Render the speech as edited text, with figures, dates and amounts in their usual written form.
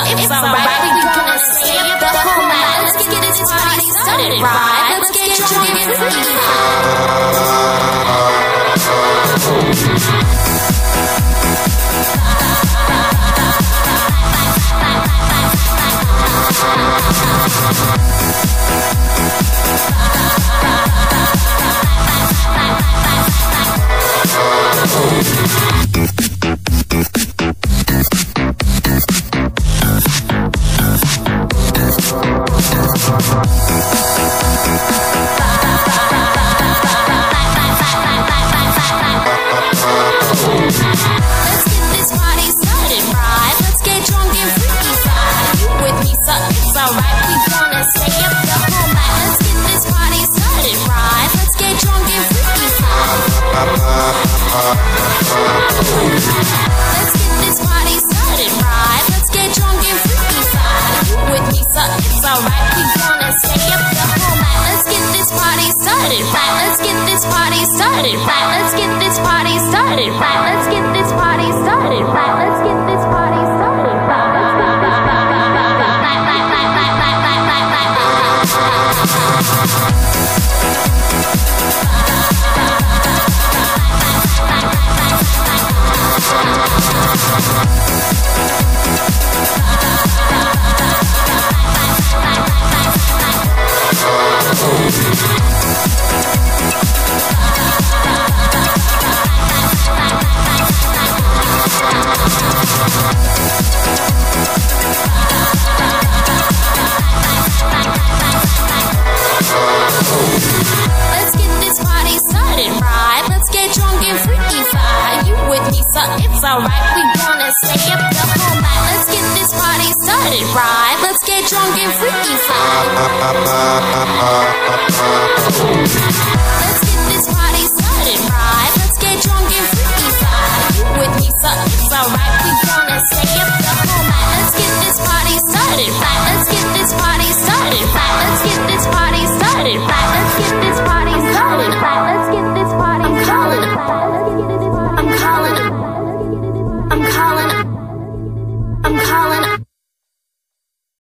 it's alright. We gonna stay up the whole night. Let's get this party started right. Let's get drunk and freaky. It's alright, we gonna stay up the whole night. Let's get this party started right. Let's get drunk and freaky.